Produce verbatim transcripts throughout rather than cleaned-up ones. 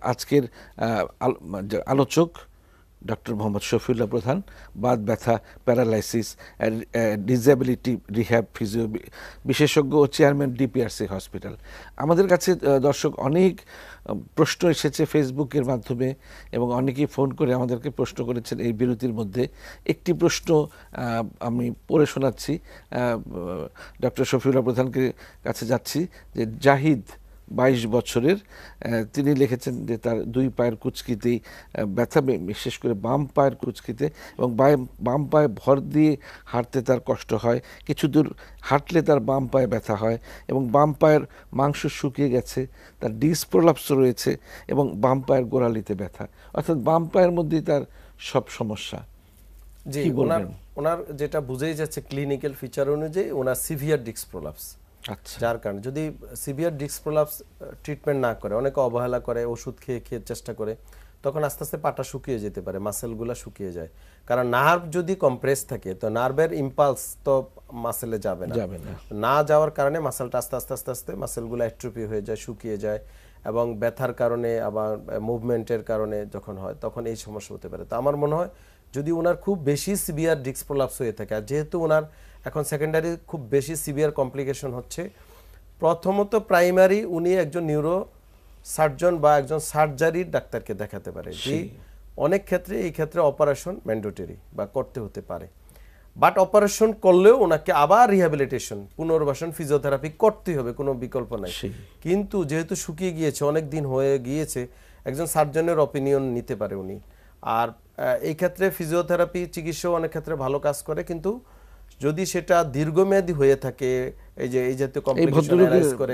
আজকের আলোচক ডক্টর মোহাম্মদ শফিউল্লাহ প্রধান, বাত ব্যথা, প্যারালাইসিস, ডিসএবিলিটি রিহ্যাব ফিজিও বিশেষজ্ঞ ও চেয়ারম্যান ডিপিআরসি হসপিটাল। আমাদের কাছে দর্শক অনেক প্রশ্ন এসেছে ফেসবুকের মাধ্যমে এবং অনেকেই ফোন করে আমাদেরকে প্রশ্ন করেছেন। এই বিরতির মধ্যে একটি প্রশ্ন আমি পড়ে শোনাচ্ছি, ডক্টর শফিউল্লাহ প্রধানকে কাছে যাচ্ছি। যে জাহিদ বাইশ বছরের, তিনি লিখেছেন যে তার দুই পায়ের কুচকিতেই ব্যথা, বিশেষ করে বাম পায়ের কুচকিতে, এবং বাম পায়ে ভর দিয়ে হাঁটতে তার কষ্ট হয়, কিছু দূর হাঁটলে তার বাম পায়ে ব্যথা হয়, এবং বাম পায়ের মাংস শুকিয়ে গেছে, তার ডিস্ক প্রলাপস রয়েছে, এবং বাম পায়ের গোড়ালিতে ব্যথা, অর্থাৎ বাম পায়ের মধ্যেই তার সব সমস্যা। জি, ওনার ওনার যেটা বুঝেই যাচ্ছে ক্লিনিক্যাল ফিচার অনুযায়ী ওনার সিভিয়ার ডিস্ক প্রলাপস। আচ্ছা, যার কারণে যদি সিভিয়ার ডিস্ক প্রলাপস ট্রিটমেন্ট না করে, অনেকে অবহেলা করে, ওষুধ খেয়ে খেয়ে চেষ্টা করে, তখন আস্তে আস্তে পাটা শুকিয়ে যেতে পারে, মাসেলগুলো শুকিয়ে যায়। কারণ নার্ভ যদি কম্প্রেস থাকে তো নার্ভের ইম্পালস তো মাসেলে যাবে না, না যাওয়ার কারণে মাসেলটা আস্তে আস্তে আস্তে আস্তে মাসেলগুলো অ্যাট্রোফি হয়ে যায়, শুকিয়ে যায়, এবং ব্যথার কারণে আবার মুভমেন্টের কারণে যখন হয় তখন এই সমস্যা হতে পারে। তো আমার মনে হয় যদি ওনার খুব বেশি সিভিয়ার ডিস্ক প্রলাপস হয়ে থাকে, আর যেহেতু ওনার এখন সেকেন্ডারি খুব বেশি সিভিয়ার কমপ্লিকেশন হচ্ছে, প্রথমত প্রাইমারি উনি একজন নিউরো সার্জন বা একজন সার্জারির ডাক্তারকে দেখাতে পারে। যে অনেক ক্ষেত্রে এই ক্ষেত্রে অপারেশন ম্যান্ডেটরি বা করতে হতে পারে, বাট অপারেশন করলেও ওনাকে আবার রিহ্যাবিলিটেশন, পুনর্বাসন, ফিজিওথেরাপি করতেই হবে, কোনো বিকল্প নাই। কিন্তু যেহেতু শুকিয়ে গিয়েছে, অনেক দিন হয়ে গিয়েছে, একজন সার্জনের অপিনিয়ন নিতে পারে উনি। আর এই ক্ষেত্রে ফিজিওথেরাপি চিকিৎসাও অনেক ক্ষেত্রে ভালো কাজ করে, কিন্তু যদি সেটা দীর্ঘমেয়াদী হয়ে থাকে, এই যে এই জাতীয় কমপ্লিকেশন অ্যারাইজ করে,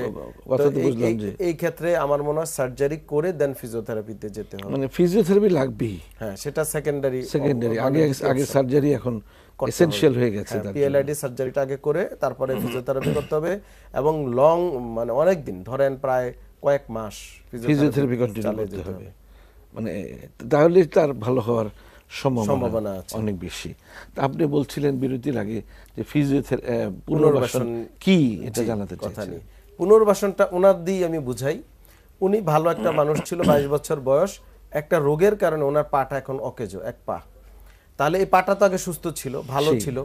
এই ক্ষেত্রে আমার মনে হয় সার্জারি করে দেন ফিজিওথেরাপিতে যেতে হবে। মানে ফিজিওথেরাপি লাগবেই, হ্যাঁ, সেটা সেকেন্ডারি সেকেন্ডারি, আগে আগে সার্জারি এখন এসেনশিয়াল হয়ে গেছে। পিএলআইডি সার্জারিটা আগে করে তারপরে ফিজিওথেরাপি করতে হবে, এবং লং মানে অনেক দিন, ধরেন প্রায় কয়েক মাস ফিজিওথেরাপি কন্টিনিউ করতে হবে, মানে তাহলে তার ভালো হওয়ার সম্ভাবনা অনেক বেশি। আপনি বলছিলেন বিরতির আগে যে ফিজিওথেরাপি পুনর্বাসন কি, এটা জানাতে চাইছেন। পুনর্বাসনটা ওনার দিয়ে আমি বুঝাই। উনি ভালো একটা মানুষ ছিল, বাইশ বছর বয়স, একটা রোগের কারণে ওনার পাটা এখন অকেজো, এক পা। তাহলে এই পাটা তো আগে সুস্থ ছিল, ভালো ছিল,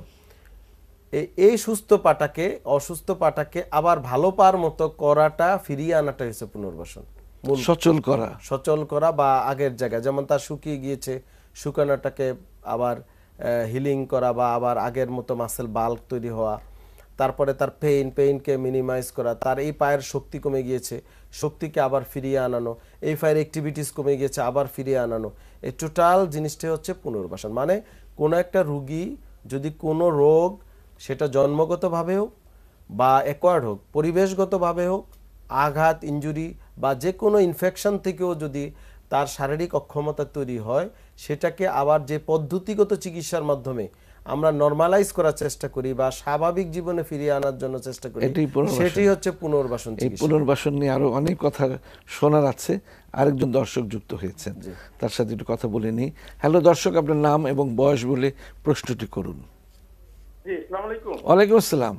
এই সুস্থ পাটাকে, অসুস্থ পাটাকে আবার ভালো পার মতো করাটা, ফিরিয়ে আনাটা হচ্ছে পুনর্বাসন, সচল করা, সচল করা বা আগের জায়গায়, যেমন তার শুকিয়ে গিয়েছে, শুকানোটাকে আবার হিলিং করা বা আবার আগের মতো মাসেল বাল্ক তৈরি হওয়া, তারপরে তার পেইন পেইনকে মিনিমাইজ করা, তার এই পায়ের শক্তি কমে গিয়েছে, শক্তিকে আবার ফিরিয়ে আনানো, এই পায়ের অ্যাক্টিভিটিস কমে গিয়েছে, আবার ফিরিয়ে আনানো, এই টোটাল জিনিসটা হচ্ছে পুনর্বাসন। মানে কোনো একটা রুগী যদি কোনো রোগ, সেটা জন্মগতভাবে হোক বা অ্যাকোয়ার্ড হোক, পরিবেশগতভাবে হোক, আঘাত, ইনজুরি বা যে কোনো ইনফেকশন থেকেও যদি তার শারীরিক অক্ষমতা তৈরি হয়, সেটাকে আবার যে পদ্ধতিগত চিকিৎসার মাধ্যমে আমরা নরমালাইজ করার চেষ্টা করি বা স্বাভাবিক জীবনে ফিরিয়ে আনার জন্য চেষ্টা করি, সেটাই হচ্ছে পুনর্বাসন চিকিৎসা। এই পুনর্বাসন নিয়ে আরো অনেক কথা শোনার আছে। আরেকজন দর্শক যুক্ত হয়েছেন, তার সাথে একটু কথা বলে নিই। হ্যালো দর্শক, আপনার নাম এবং বয়স বলে প্রশ্নটি করুন। জি, আসসালামু আলাইকুম। ওয়ালাইকুম আসসালাম।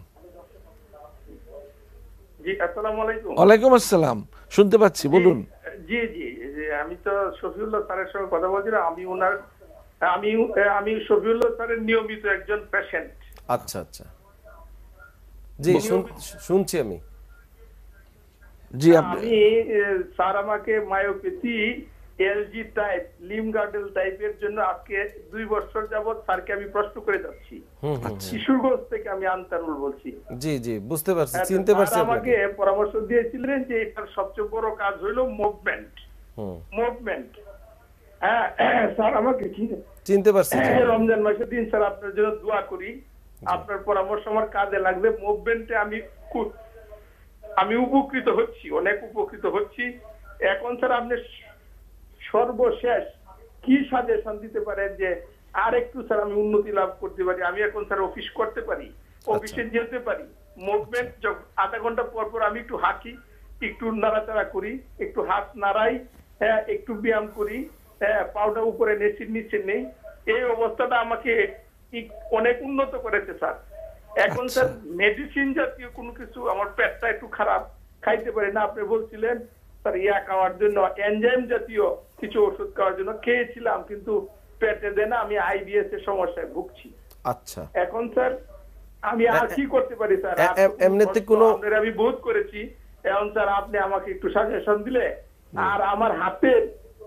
জি, আসসালামু আলাইকুম। ওয়ালাইকুম আসসালাম, শুনতে পাচ্ছি, বলুন। জি জি, আমি তো শফিউল্লাহ স্যারের সঙ্গে কথা বলছিলাম। আমি ওনার আমি আমি শফিউল্লাহ স্যারের নিয়মিত একজন পেশেন্ট। আচ্ছা আচ্ছা, জি শুনছি আমি। জি, আমি স্যার আমাকে myopathy LG type, limb girdle টাইপের জন্য আজকে দুই বছর যাবত স্যারকে আমি প্রশ্ন করে যাচ্ছি। কিশোরগঞ্জ থেকে আমি আনতারুল বলছি। জি জি, বুঝতে পারছি, চিনতে পারছি। আমাকে পরামর্শ দিয়েছিলেন যে এটার সবচেয়ে বড় কাজ হলো মুভমেন্ট। মুভমেন্ট হ্যাঁ স্যার, আমাকে চিনতে পারছি। রমজান মাসের দিন স্যার আপনার জন্য দোয়া করি, আপনার পরামর্শ আমার কাজে লাগবে। মুভমেন্টে আমি আমি উপকৃত হচ্ছি, অনেক উপকৃত হচ্ছি। এখন স্যার আপনি সর্বশেষ কি সাজেশন দিতে পারেন যে আর একটু স্যার আমি উন্নতি লাভ করতে পারি? আমি এখন স্যার অফিস করতে পারি, অফিসে যেতে পারি, মুভমেন্ট আধা ঘন্টা পর পর আমি একটু হাঁটি, একটু নাড়াচাড়া করি, একটু হাত নাড়াই, হ্যাঁ একটু ব্যায়াম করি, হ্যাঁ পাউডার উপরে নেচির নিচে নেই। এই অবস্থাটা আমাকে অনেক উন্নত করেছে স্যার। এখন স্যার মেডিসিন জাতীয় কোনো কিছু, আমার পেটটা একটু খারাপ, খাইতে পারি না। আপনি বলছিলেন স্যার ইয়া খাওয়ার জন্য এনজাইম জাতীয় কিছু ওষুধ খাওয়ার জন্য খেয়েছিলাম, কিন্তু পেটে দেয় না, আমি আইবিএস এর সমস্যায় ভুগছি। আচ্ছা, এখন স্যার আমি আর কি করতে পারি স্যার? এ- এ- এমনিতে কোনো- আপনার আমি বোধ করেছি, এখন স্যার আপনি আমাকে একটু সাজেশন দিলে। আর আমার হাতের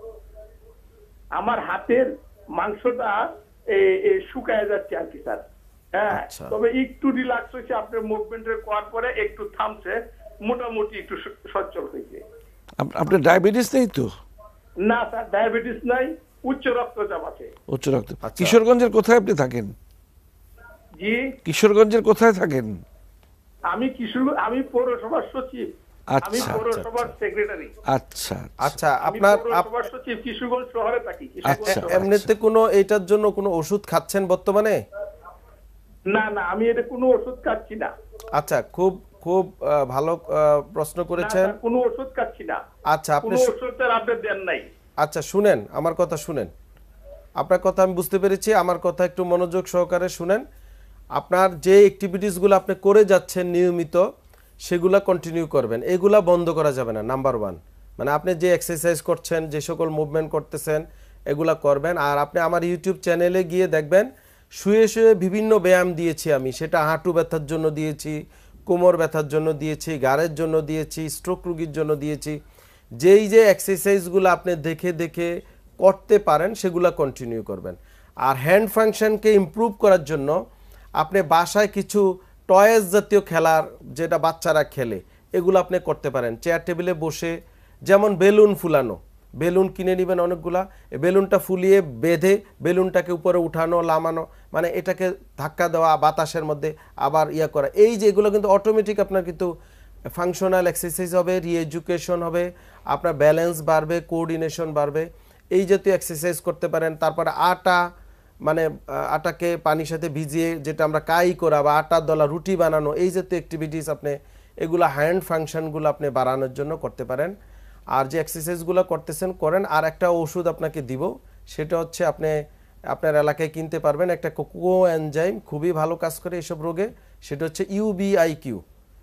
আমার হাতের মাংসটা এ- এ শুকায় যাচ্ছে আর কি স্যার। হ্যাঁ, আচ্ছা। তবে একটু রিল্যাক্স হয়েছে, আপনার মুভমেন্টের করার পরে একটু থামছে, মোটামুটি একটু স- সচ্ছল হয়েছে। আপ- আপনার ডায়াবেটিস নেই তো? না স্যার, ডায়াবেটিস নাই, উচ্চ রক্তচাপ আছে। উচ্চ রক্ত। কিশোরগঞ্জের কোথায় আপনি থাকেন? জি, কিশোরগঞ্জের কোথায় থাকেন? আমি কিশোর আমি পৌরসভার সচিব, আমি আচ্ছা, পৌরসভার সেক্রেটারি। আচ্ছা আচ্ছা, আমি আপনার আপ- পৌরসভার সচিব, কিশোরগঞ্জ শহরে থাকি। কিশোরগঞ্জ আচ্ছা। শহরে। এমনিতে কোনো এইটার জন্য কোনো ওষুধ খাচ্ছেন বর্তমানে? না না, আমি এটা কোনো ওষুধ খাচ্ছি না। আচ্ছা, খুব খুব আহ, ভালো আহ, প্রশ্ন না, করেছেন। স্যার, কোনো ওষুধ খাচ্ছি না। আচ্ছা, আপনি কোনো শু- ওষুধ স্যার আপনি দেন নাই। আচ্ছা শুনেন, আমার কথা শুনেন। আপনার কথা আমি বুঝতে পেরেছি, আমার কথা একটু মনোযোগ সহকারে শুনেন। আপনার যে অ্যাক্টিভিটিসগুলো আপনি করে যাচ্ছেন নিয়মিত, সেগুলা কন্টিনিউ করবেন, এগুলা বন্ধ করা যাবে না। নাম্বার ওয়ান, মানে আপনি যে এক্সারসাইজ করছেন, যে সকল মুভমেন্ট করতেছেন, এগুলা করবেন। আর আপনি আমার ইউটিউব চ্যানেলে গিয়ে দেখবেন, শুয়ে শুয়ে বিভিন্ন ব্যায়াম দিয়েছি আমি, সেটা হাঁটু ব্যথার জন্য দিয়েছি, কোমর ব্যথার জন্য দিয়েছি, ঘাড়ের জন্য দিয়েছি, স্ট্রোক রোগীর জন্য দিয়েছি। যেই যে এক্সারসাইজগুলো আপনি দেখে দেখে করতে পারেন, সেগুলো কন্টিনিউ করবেন। আর হ্যান্ড ফাংশনকে ইমপ্রুভ করার জন্য আপনি বাসায় কিছু টয়েস জাতীয় খেলার, যেটা বাচ্চারা খেলে, এগুলো আপনি করতে পারেন। চেয়ার টেবিলে বসে, যেমন বেলুন ফুলানো, বেলুন কিনে নেবেন অনেকগুলা, এই বেলুনটা ফুলিয়ে বেঁধে বেলুনটাকে উপরে উঠানো, লামানো, মানে এটাকে ধাক্কা দেওয়া বাতাসের মধ্যে, আবার ইয়া করা, এই যে এগুলো কিন্তু অটোমেটিক আপনার কিন্তু ফাংশনাল এক্সারসাইজ হবে, রিএডুকেশন হবে, আপনার ব্যালেন্স বাড়বে, কোঅর্ডিনেশন বাড়বে, এই জাতীয় এক্সারসাইজ করতে পারেন। তারপরে আটা, মানে আহ, আটাকে পানির সাথে ভিজিয়ে যেটা আমরা কাই করা বা আটার দলা রুটি বানানো, এই জাতীয় অ্যাক্টিভিটিস আপনি এগুলো হ্যান্ড ফাংশনগুলো আপনি বাড়ানোর জন্য করতে পারেন। আর যে এক্সারসাইজগুলো করতেছেন করেন। আর একটা ওষুধ আপনাকে দিব, সেটা হচ্ছে আপনি আপনার এলাকায় কিনতে পারবেন, একটা কোকো এনজাইম, খুবই ভালো কাজ করে এইসব রোগে, সেটা হচ্ছে ইউবিআইকিউ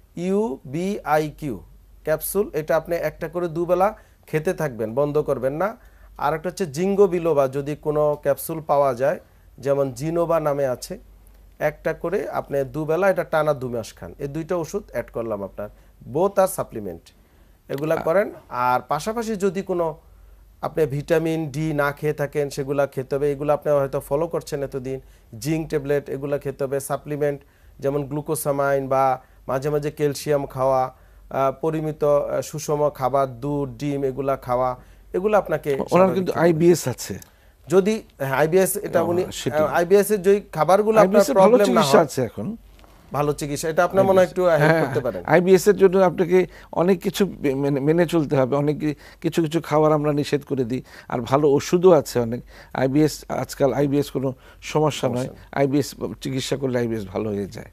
ইউবিআইকিউ ক্যাপসুল। এটা আপনি একটা করে দুবেলা খেতে থাকবেন, বন্ধ করবেন না। আর একটা হচ্ছে জিঙ্গো বিলোবা, যদি কোনো ক্যাপসুল পাওয়া যায়, যেমন জিনোবা নামে আছে, একটা করে আপনি দুবেলা এটা টানা দু মাস খান। এই দুইটা ওষুধ অ্যাড করলাম আপনার, বোথ আর সাপ্লিমেন্ট, এগুলা করেন। আর পাশাপাশি যদি কোনো আপনি ভিটামিন ডি না খেয়ে থাকেন, সেগুলা খেতে হবে। এগুলো আপনি হয়তো ফলো করছেন এতদিন, জিঙ্ক ট্যাবলেট এগুলো খেতে হবে। সাপ্লিমেন্ট যেমন গ্লুকোসামাইন বা মাঝে মাঝে ক্যালসিয়াম খাওয়া, আহ, পরিমিত আহ, সুষম খাবার, দুধ, ডিম এগুলা খাওয়া, এগুলো আপনাকে ওনার কিন্তু আইবিএস আছে। যদি আইবিএস, এটা উনি সেটাই। আইবিএস এর যে খাবারগুলো আপনার আইবিএস এর ভালো প্রবলেম না চিকিৎসা হয়, আছে এখন। ভালো চিকিৎসা, এটা আপনার মনে হয় একটু হেল্প করতে পারেন। আইবিএস এর জন্য আপনাকে অনেক কিছু মেনে- মেনে চলতে হবে, অনেক কি- কিছু কিছু খাবার আমরা নিষেধ করে দিই, আর ভালো ওষুধও আছে অনেক। আইবিএস আজকাল আইবিএস কোনো সমস্যা নয়, আইবিএস চিকিৎসা করলে আইবিএস ভালো হয়ে যায়।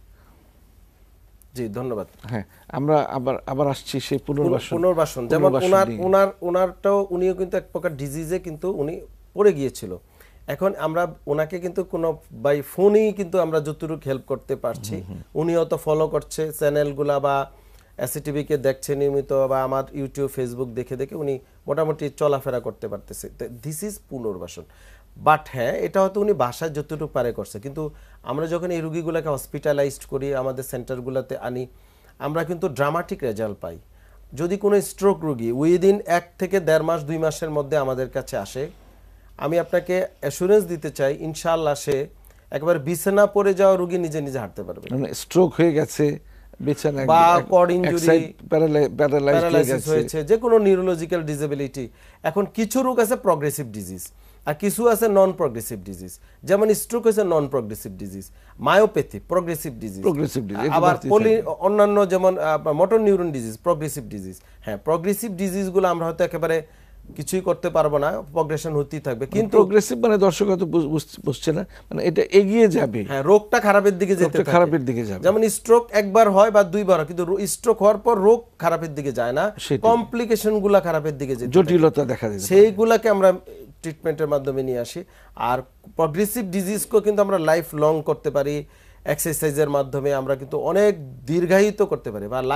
জি, ধন্যবাদ। হ্যাঁ, আমরা আবার আবার আসছি সেই পুনর্বাসন পুনর্বাসন, যেমন পুনর্বাসন ওনার নিয়ে। ওনার ওনারটাও, উনিও কিন্তু এক প্রকার ডিজিজে কিন্তু উনি পড়ে গিয়েছিল। এখন আমরা ওনাকে কিন্তু কোনো বাই ফোনেই কিন্তু আমরা যতটুকু হেল্প করতে পারছি, উনিও তো ফলো করছে চ্যানেলগুলা বা এসিটিভিকে দেখছে নিয়মিত, বা আমার ইউটিউব ফেসবুক দেখে দেখে উনি মোটামুটি চলাফেরা করতে পারতেছে। দিস ইজ পুনর্বাসন। বাট হ্যাঁ, এটা হয়তো উনি বাসায় যতটুকু পারে করছে, কিন্তু আমরা যখন এই রুগীগুলোকে হসপিটালাইজড করি, আমাদের সেন্টারগুলোতে আনি, আমরা কিন্তু ড্রামাটিক রেজাল্ট পাই। যদি কোনো স্ট্রোক রুগী উইদিন এক থেকে দেড় মাস দুই মাসের মধ্যে আমাদের কাছে আসে, আমি আপনাকে অ্যাসুরেন্স দিতে চাই, ইনশাআল্লাহ সে একবার বিছানা পড়ে যাওয়া রুগী নিজে নিজে হাঁটতে পারবে, মানে স্ট্রোক হয়ে গেছে, বিছানায় বা এক- কর্ড এক ইনজুরি, side paraly- paralyzed হয়ে প্যারালাইসিস গেছে। হয়েছে, যে কোনো নিউরোলজিক্যাল ডিসেবিলিটি। এখন কিছু রোগ আছে প্রগ্রেসিভ ডিজিজ, আর কিছু আছে নন প্রগ্রেসিভ ডিজিজ। যেমন স্ট্রোক হচ্ছে non progressive disease, myopathy progressive disease, Progressive disease, এটা আবার বাড়তেই পলি থাকবে। অন্যান্য যেমন motor neuron disease progressive disease. হ্যাঁ, প্রগ্রেসিভ ডিজিজগুলো আমরা হয়তো একেবারে কিছুই করতে পারবো না, প্রগ্রেশন হতেই থাকবে, কিন্তু প্রোগ্রেসিভ মানে দর্শক হয়তো বুঝ- বুঝ- বুঝছে না, মানে এটা এগিয়ে যাবে, হ্যাঁ, রোগটা খারাপের দিকে যেতে রোগটা থাকে। খারাপের দিকে যাবে। যেমন স্ট্রোক একবার হয় বা দুইবার হয়, কিন্তু স্ট্রোক হওয়ার পর রোগ খারাপের দিকে যায় না, সেটাই। কমপ্লিকেশন গুলা খারাপের দিকে যেতে থাকে। জটিলতা দেখা দিতে পারে। সেইগুলাকে আমরা ট্রিটমেন্টের মাধ্যমে নিয়ে আসি। আর প্রগ্রেসিভ ডিজিজকেও কিন্তু আমরা লাইফ লং করতে পারি, এক্সারসাইজের মাধ্যমে আমরা কিন্তু অনেক দীর্ঘায়িত করতে পারি, বা লাইফ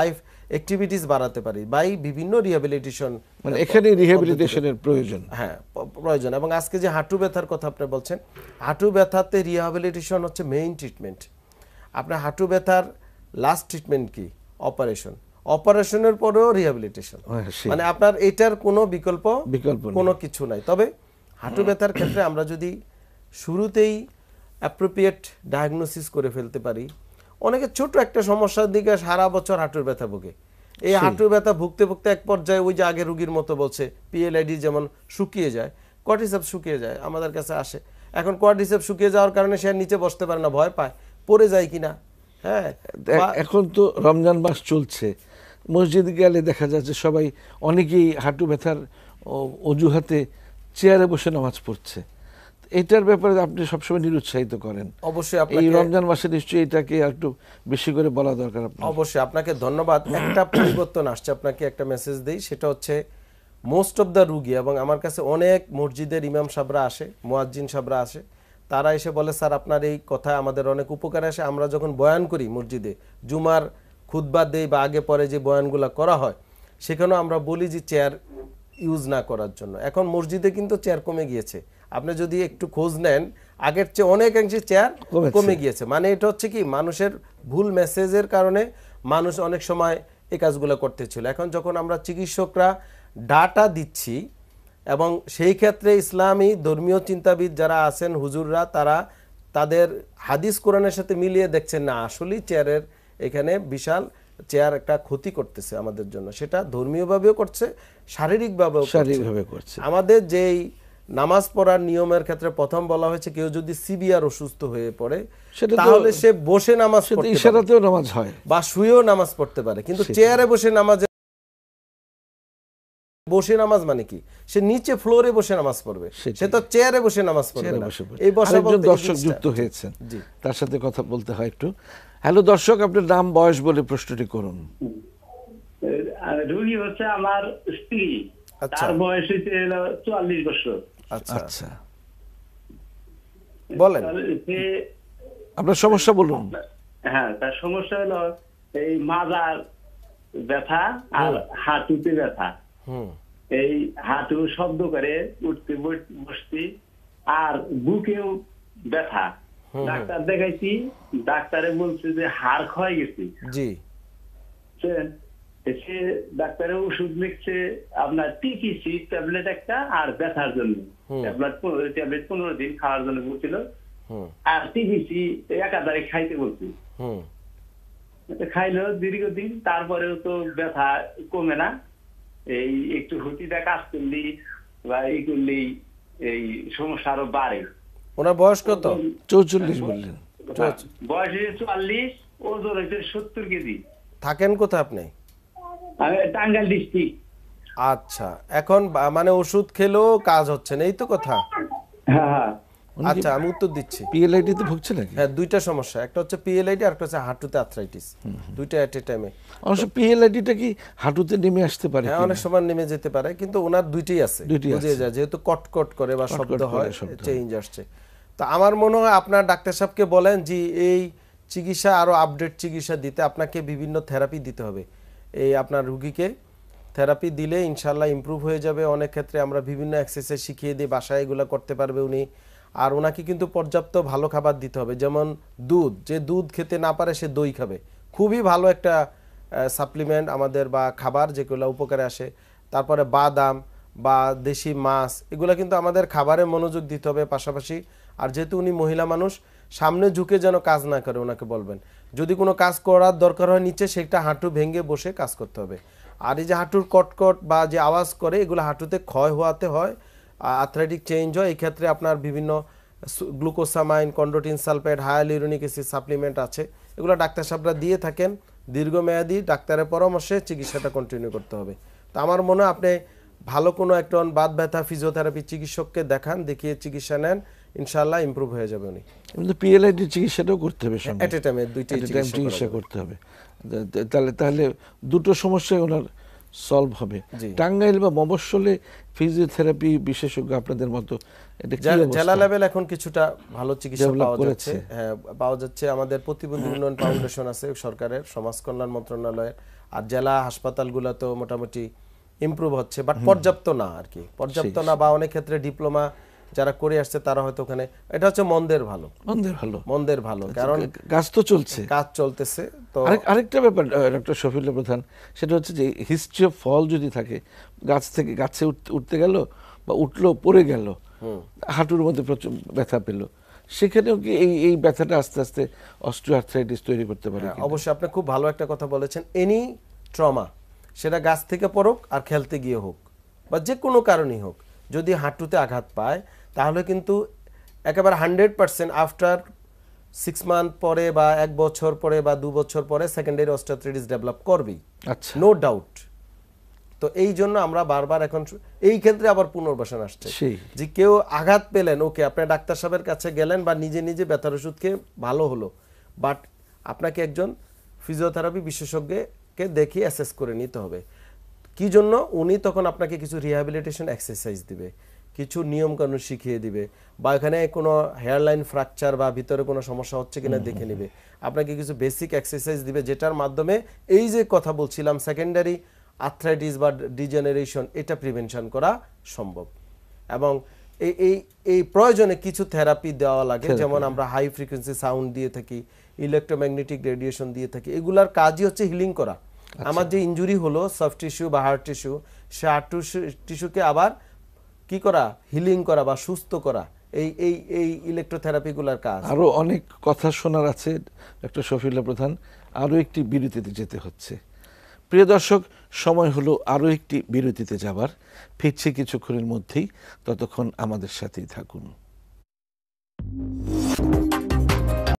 অ্যাক্টিভিটিস বাড়াতে পারি বাই বিভিন্ন রিহ্যাবিলিটেশন, মানে এখানে রিহ্যাবিলিটেশনের প্রয়োজন। হ্যাঁ প্রয়োজন। এবং আজকে যে হাঁটু ব্যথার কথা আপনি বলছেন, হাঁটু ব্যথাতে রিহ্যাবিলিটেশন হচ্ছে মেইন ট্রিটমেন্ট। আপনার হাঁটু ব্যথার লাস্ট ট্রিটমেন্ট কি? অপারেশন। অপারেশনের পরেও রিহ্যাবিলিটেশন, মানে আপনার এটার কোনো বিকল্প বিকল্প কোনো কিছু নাই। তবে হাঁটু ব্যথার ক্ষেত্রে আমরা যদি শুরুতেই অ্যাপ্রোপ্রিয়েট ডায়াগনোসিস করে ফেলতে পারি, অনেকে ছোট একটা সমস্যার দিকে সারা বছর হাঁটুর ব্যথা ভোগে। এই হাঁটুর ব্যথা ভুগতে ভুগতে এক পর্যায়ে ওই যে আগে রুগীর মতো বলছে পিএলআইডি যেমন শুকিয়ে যায়, কোয়াড্রিসেপস শুকিয়ে যায়, আমাদের কাছে আসে। এখন কোয়াড্রিসেপস শুকিয়ে যাওয়ার কারণে সে নিচে বসতে পারে না, ভয় পায় পড়ে যায় কিনা। হ্যাঁ, এখন তো রমজান মাস চলছে, মসজিদ গেলে দেখা যাচ্ছে সবাই অনেকেই হাঁটু ব্যথার অজুহাতে চেয়ারে বসে নামাজ পড়ছে। এটার ব্যাপারে আপনি সবসময় নিরুৎসাহিত করেন। অবশ্যই এই রমজান মাসে নিশ্চয়ই এটাকে একটু বেশি করে বলা দরকার। অবশ্যই আপনাকে ধন্যবাদ। একটা পরিবর্তন আসছে, আপনাকে একটা মেসেজ দেই, সেটা হচ্ছে মোস্ট অফ দ্য রুগী এবং আমার কাছে অনেক মসজিদের ইমাম সাহেবরা আসে, মুয়াজ্জিন সাহেবরা আসে, তারা এসে বলে স্যার আপনার এই কথা আমাদের অনেক উপকারে আসে। আমরা যখন বয়ান করি মসজিদে, জুমার খুতবা দেই বা আগে পরে যে বয়ানগুলো করা হয়, সেখানেও আমরা বলি যে চেয়ার ইউজ না করার জন্য। এখন মসজিদে কিন্তু চেয়ার কমে গিয়েছে, আপনি যদি একটু খোঁজ নেন আগের চেয়ে অনেকাংশে চেয়ার কমে গিয়েছে। মানে এটা হচ্ছে কি, মানুষের ভুল মেসেজের কারণে মানুষ অনেক সময় এই কাজগুলো করতে ছিল। এখন যখন আমরা চিকিৎসকরা ডাটা দিচ্ছি এবং সেই ক্ষেত্রে ইসলামী ধর্মীয় চিন্তাবিদ যারা আছেন হুজুররা, তারা তাদের হাদিস কোরআনের সাথে মিলিয়ে দেখছেন না আসলেই চেয়ারের এখানে বিশাল চেয়ার একটা ক্ষতি করতেছে আমাদের জন্য, সেটা ধর্মীয়ভাবেও করছে, শারীরিকভাবেও শারীরিকভাবে করছে। আমাদের যেই নামাজ পড়ার নিয়মের ক্ষেত্রে প্রথম বলা হয়েছে কেউ যদি সিভিয়ার অসুস্থ হয়ে পড়ে তাহলে সে বসে নামাজ পড়তে পারে, ইশারাতেও নামাজ হয় বা শুয়েও নামাজ পড়তে পারে। কিন্তু চেয়ারে বসে নামাজ, বসে নামাজ মানে কি, সে নিচে ফ্লোরে বসে নামাজ পড়বে, সে তো চেয়ারে বসে নামাজ পড়বে না। এই বসা বলতে দর্শক যুক্ত হয়েছেন, তার সাথে কথা বলতে হয় একটু। হ্যালো দর্শক, আপনার নাম বয়স বলে প্রশ্নটি করুন। রোগী হচ্ছে আমার স্ত্রী, তার বয়স হচ্ছে চুয়াল্লিশ বছর। আচ্ছা আচ্ছা, বলেন আপনার সমস্যা বলুন। হ্যাঁ, তার সমস্যা হলো এই মাজার ব্যথা আর হাঁটুতে ব্যথা। এই হাঁটু শব্দ করে উঠতে বসতে, আর বুকেও ব্যথা। ডাক্তার দেখাইছি, ডাক্তারে বলছে যে হাড় ক্ষয় গেছে। জি, সে ডাক্তারের ওষুধ লিখছে আপনার টিকিসি ট্যাবলেট একটা, আর ব্যথার জন্য ট্যাবলেট ট্যাবলেট পনেরো দিন খাওয়ার জন্য বলছিল, আর টিকিসি একাধারে খাইতে বলছি। খাইলো দীর্ঘদিন, তারপরেও তো ব্যথা কমে না। এই একটু হুটিটা কাজ করলেই বা এই করলেই এই সমস্যা আরো বাড়ে। ওনার বয়স কত? চৌচল্লিশ বললেন। বয়স চুয়াল্লিশ, ওজন হচ্ছে সত্তর কেজি। থাকেন কোথায় আপনি? টাঙ্গাইল ডিস্ট্রিক্ট। আচ্ছা, এখন মানে ওষুধ খেলেও কাজ হচ্ছে না, এই তো কথা? হ্যাঁ, আচ্ছা আমি উত্তর দিচ্ছি। পিএলআইডি তে ভুগছে নাকি? হ্যাঁ, দুইটা সমস্যা, একটা হচ্ছে পিএলআইডি আর একটা হচ্ছে হাঁটুতে আর্থ্রাইটিস, দুইটা এট এ টাইমে। অবশ্য পিএলআইডিটা কি হাঁটুতে নেমে আসতে পারে? হ্যাঁ, অনেক সময় নেমে যেতে পারে, কিন্তু ওনার দুইটাই আছে, বুঝে যায়, যেহেতু কটকট করে বা শব্দ হয়, চেঞ্জ আসছে। তো আমার মনে হয় আপনার ডাক্তার সাহেবকে বলেন যে এই চিকিৎসা আরো আপডেট চিকিৎসা দিতে, আপনাকে বিভিন্ন থেরাপি দিতে হবে। এই আপনার রুগীকে থেরাপি দিলে ইনশাল্লাহ ইমপ্রুভ হয়ে যাবে। অনেক ক্ষেত্রে আমরা বিভিন্ন এক্সারসাইজ শিখিয়ে দিই, বাসায় এগুলো করতে পারবে উনি। আর ওনাকে কিন্তু পর্যাপ্ত ভালো খাবার দিতে হবে, যেমন দুধ, যে দুধ খেতে না পারে সে দই খাবে, খুবই ভালো একটা সাপ্লিমেন্ট আমাদের বা খাবার যেগুলো উপকারে আসে। তারপরে বাদাম বা দেশি মাছ, এগুলো কিন্তু আমাদের খাবারে মনোযোগ দিতে হবে পাশাপাশি। আর যেহেতু উনি মহিলা মানুষ, সামনে ঝুঁকে যেন কাজ না করে ওনাকে বলবেন। যদি কোনো কাজ করার দরকার হয় নিচে, সেটা হাঁটু ভেঙে বসে কাজ করতে হবে। আর এই যে হাঁটুর কটকট বা যে আওয়াজ করে, এগুলো হাঁটুতে ক্ষয় হওয়াতে হয়, আর্থ্রাইটিক চেঞ্জ হয়। এই ক্ষেত্রে আপনার বিভিন্ন glucosamine, chondroitin sulphate, hyaluronic acid supplement আছে, এগুলো ডাক্তার সাহেবরা দিয়ে থাকেন। দীর্ঘমেয়াদী ডাক্তারের পরামর্শে চিকিৎসাটা কন্টিনিউ করতে হবে। তো আমার মনে হয় আপনি ভালো কোনো একজন বাত ব্যথা ফিজিওথেরাপি চিকিৎসককে দেখান, দেখিয়ে চিকিৎসা নেন, ইনশাআল্লাহ ইমপ্রুভ হয়ে যাবে উনি। কিন্তু পিএলআইডি চিকিৎসাটাও করতে হবে, এট এ টাইমে দুইটাই চিকিৎসা করতে হবে। তাহলে তাহলে দুটো সমস্যাই ওনার সলভ হবে। টাঙ্গাইল বা মফস্বলে ফিজিওথেরাপি বিশেষজ্ঞ আপনাদের মতো জেলা লেভেল এখন কিছুটা ভালো চিকিৎসা পাওয়া যাচ্ছে। হ্যাঁ, পাওয়া যাচ্ছে। আমাদের প্রতিবন্ধী উন্নয়ন ফাউন্ডেশন আছে সরকারের, সমাজ কল্যাণ মন্ত্রণালয়ের, আর জেলা হাসপাতালগুলো তো মোটামুটি ইমপ্রুভ হচ্ছে, বাট পর্যাপ্ত না আর কি, পর্যাপ্ত না, বা অনেক ক্ষেত্রে ডিপ্লোমা যারা করে আসছে তারা হয়তো ওখানে, এটা হচ্ছে মন্দের ভালো, মন্দের ভালো, মন্দের ভালো, কারণ কাজ তো চলছে, কাজ চলতেছে। তো আরেকটা ব্যাপার ডক্টর শফিউল্লাহ প্রধান, সেটা হচ্ছে যে হিস্ট্রি অফ ফল যদি থাকে, গাছ থেকে গাছে উঠতে গেল বা উঠলো পড়ে গেল, হাঁটুর মধ্যে প্রচুর ব্যথা পেল, সেখানেও কি এই এই ব্যথাটা আস্তে আস্তে অস্টিওআর্থ্রাইটিস তৈরি করতে পারে? অবশ্যই, আপনি খুব ভালো একটা কথা বলেছেন। এনি ট্রমা, সেটা গাছ থেকে পড়ুক আর খেলতে গিয়ে হোক বা যে কোনো কারণেই হোক, যদি হাঁটুতে আঘাত পায় তাহলে কিন্তু একেবারে hundred percent after six month পরে বা এক বছর পরে বা দু বছর পরে সেকেন্ডারি অস্টিওআর্থ্রাইটিস ডেভেলপ করবেই, আচ্ছা, নো ডাউট। তো এই জন্য আমরা বারবার এখন এই ক্ষেত্রে আবার পুনর্বাসন আসছে যে কেউ আঘাত পেলেন, ওকে আপনি ডাক্তার সাহেবের কাছে গেলেন বা নিজে নিজে ব্যথার ওষুধ খেয়ে ভালো হলো, বাট আপনাকে একজন ফিজিওথেরাপি বিশেষজ্ঞকে দেখে অ্যাসেস করে নিতে হবে। কি জন্য? উনি তখন আপনাকে কিছু রিহ্যাবিলিটেশন এক্সারসাইজ দিবে, কিছু নিয়ম কানুন শিখিয়ে দিবে, বা এখানে কোনো হেয়ারলাইন ফ্র্যাকচার বা ভিতরে কোনো সমস্যা হচ্ছে কিনা দেখে নেবে, আপনাকে কিছু বেসিক এক্সারসাইজ দিবে, যেটার মাধ্যমে এই যে কথা বলছিলাম সেকেন্ডারি আর্থ্রাইটিস বা ডিজেনারেশন, এটা প্রিভেনশন করা সম্ভব। এবং এই এই এই প্রয়োজনে কিছু থেরাপি দেওয়া লাগে, যেমন আমরা হাই ফ্রিকোয়েন্সি সাউন্ড দিয়ে থাকি, ইলেকট্রোম্যাগনেটিক রেডিয়েশন দিয়ে থাকি, এগুলার কাজই হচ্ছে হিলিং করা। আমার যে ইনজুরি হলো সফট টিস্যু বা হার্ট টিস্যু, সে হার্ট টিস্যুকে আবার কি করা, হিলিং করা বা সুস্থ করা, এই এই এই ইলেকট্রোথেরাপিগুলোর কাজ। আরো অনেক কথা শোনার আছে ডক্টর শফিউল্লাহ প্রধান, আরো একটি বিরতিতে যেতে হচ্ছে। প্রিয় দর্শক, সময় হলো আরো একটি বিরতিতে যাবার, ফিরছি কিছুক্ষণের মধ্যেই, ততক্ষণ আমাদের সাথেই থাকুন।